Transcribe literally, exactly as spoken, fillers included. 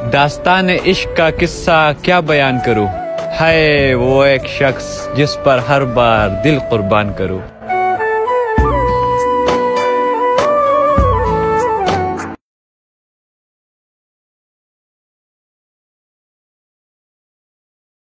दास्तान इश्क का किस्सा क्या बयान करूं, है वो एक शख्स जिस पर हर बार दिल कुर्बान करूं।